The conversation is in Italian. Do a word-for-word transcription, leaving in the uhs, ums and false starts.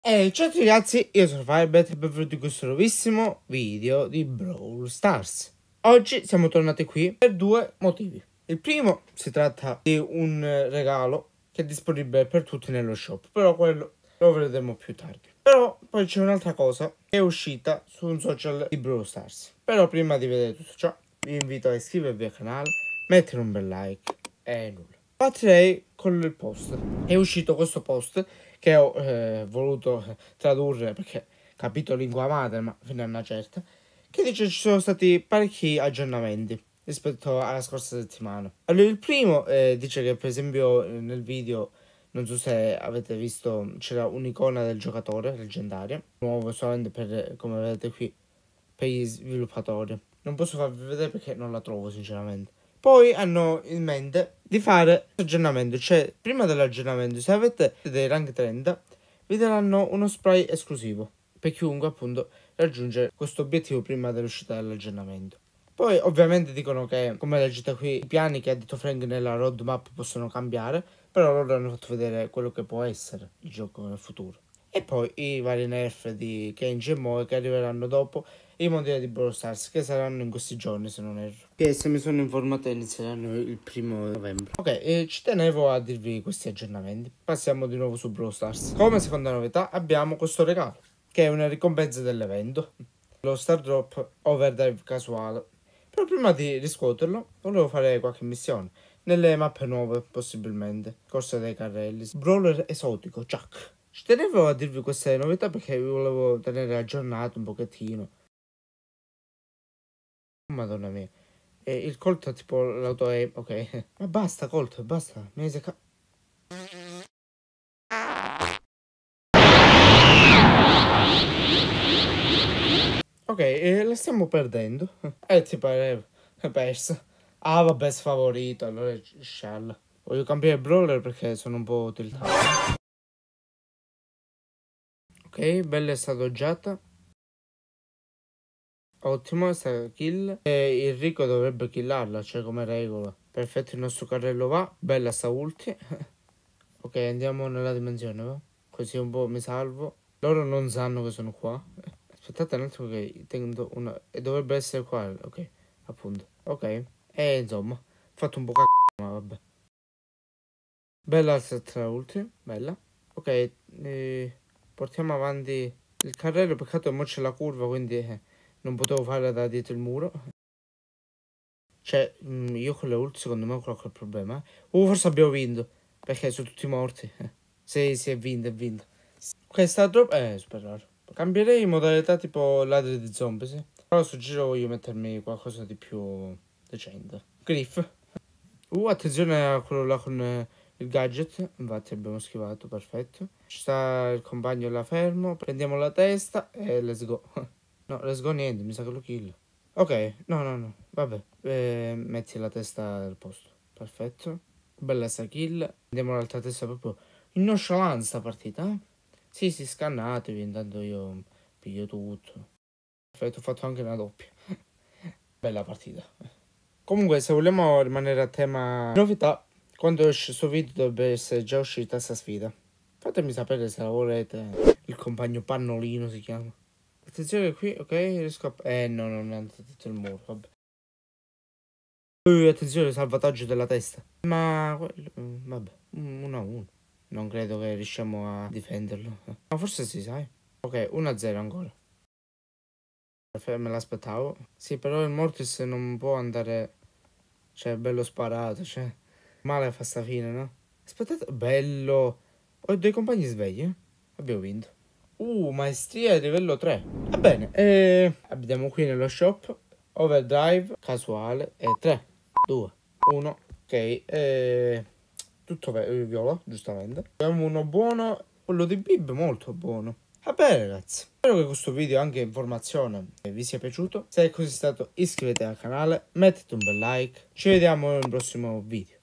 E ciao a tutti ragazzi, io sono Firebet e benvenuti in questo nuovissimo video di Brawl Stars. Oggi siamo tornati qui per due motivi. Il primo, si tratta di un regalo che è disponibile per tutti nello shop, però quello lo vedremo più tardi. Però poi c'è un'altra cosa che è uscita su un social di Brawl Stars. Però prima di vedere tutto ciò, vi invito a iscrivervi al canale, mettere un bel like e nulla. Partirei con il post. È uscito questo post che ho eh, voluto tradurre perché capito lingua madre, ma fino a una certa, che dice ci sono stati parecchi aggiornamenti rispetto alla scorsa settimana. Allora, il primo eh, dice che per esempio nel video, non so se avete visto, c'era un'icona del giocatore leggendaria, nuovo solamente per, come vedete qui, per gli sviluppatori. Non posso farvi vedere perché non la trovo sinceramente. Poi hanno in mente di fare aggiornamento, cioè prima dell'aggiornamento, se avete dei rank trenta, vi daranno uno spray esclusivo per chiunque appunto raggiunge questo obiettivo prima dell'uscita dell'aggiornamento. Poi ovviamente dicono che, come leggete qui, i piani che ha detto Frank nella roadmap possono cambiare, però loro hanno fatto vedere quello che può essere il gioco nel futuro. E poi i vari nerf di Kenji e Moe che arriveranno dopo i mondiali di Brawl Stars, che saranno in questi giorni se non erro. Che se mi sono informato inizieranno il primo novembre. Ok, e ci tenevo a dirvi questi aggiornamenti. Passiamo di nuovo su Brawl Stars. Come seconda novità abbiamo questo regalo, che è una ricompensa dell'evento, lo Star Drop Overdrive casuale. Però prima di riscuoterlo volevo fare qualche missione nelle mappe nuove, possibilmente Corsa dei Carrelli, Brawler esotico, Chuck. Ci tenevo a dirvi queste novità perché vi volevo tenere aggiornato un pochettino. Madonna mia. E il Colt è tipo l'auto aim, ok. Ma basta Colt, basta. Mi hai secca... Ok, e la stiamo perdendo. E ti pare persa. Ah vabbè, sfavorito, allora scialla. Voglio cambiare brawler perché sono un po' tiltato. Ok, bella è stata oggiata. Ottimo, è stata kill. E il Rico dovrebbe killarla, cioè come regola. Perfetto, il nostro carrello va. Bella sta ulti. Ok, andiamo nella dimensione, va? Così un po' mi salvo. Loro non sanno che sono qua. Aspettate un attimo che tengo una... E dovrebbe essere qua, ok. Appunto. Ok. E insomma, ho fatto un po' c***o, ma vabbè. Bella altra ulti, bella. Ok, eh, portiamo avanti il carrello, peccato che mo c'è la curva, quindi eh, non potevo farla da dietro il muro. Cioè, mh, io con le ulti secondo me ho qualche problema. Eh. Uh, forse abbiamo vinto, perché sono tutti morti. Sì, sì, è vinto, è vinto. Questa drop... Eh, super raro. Cambierei modalità tipo ladri di zombie, sì. Però sul giro voglio mettermi qualcosa di più decente. Griff. Uh, attenzione a quello là con eh, il gadget. Infatti abbiamo schivato, perfetto. Ci sta il compagno là fermo. Prendiamo la testa e let's go. No, let's go niente, mi sa che lo kill. Ok, no, no, no. Vabbè, eh, metti la testa al posto. Perfetto. Bella sta kill. Andiamo all'altra testa proprio in nonchalance sta partita, eh? Sì, sì, scannatevi, intanto io piglio tutto. Perfetto, ho fatto anche una doppia. Bella partita. Comunque, se vogliamo rimanere a tema novità, quando esce questo video dovrebbe essere già uscita questa sfida. Fatemi sapere se la volete. Il compagno Pannolino si chiama. Attenzione qui, ok, riesco a... Eh, no, non è andato tutto il muro, vabbè. Uh, attenzione, salvataggio della testa. Ma, vabbè, uno a uno. Non credo che riusciamo a difenderlo. Ma forse si, sai. Ok, uno a zero ancora. Me l'aspettavo. Sì, però il Mortis non può andare... Cioè, bello sparato, cioè... Male fa sta fine, no? Aspettate, bello. Ho dei compagni svegli, eh? Abbiamo vinto. Uh, maestria di livello tre. Va bene, e... abbiamo qui nello shop Overdrive casuale e tre, due, uno. Ok, e... tutto viola, giustamente. Abbiamo uno buono, quello di Bib molto buono. Va bene ragazzi, spero che questo video anche informazione vi sia piaciuto. Se è così stato iscrivetevi al canale, mettete un bel like. Ci vediamo nel prossimo video.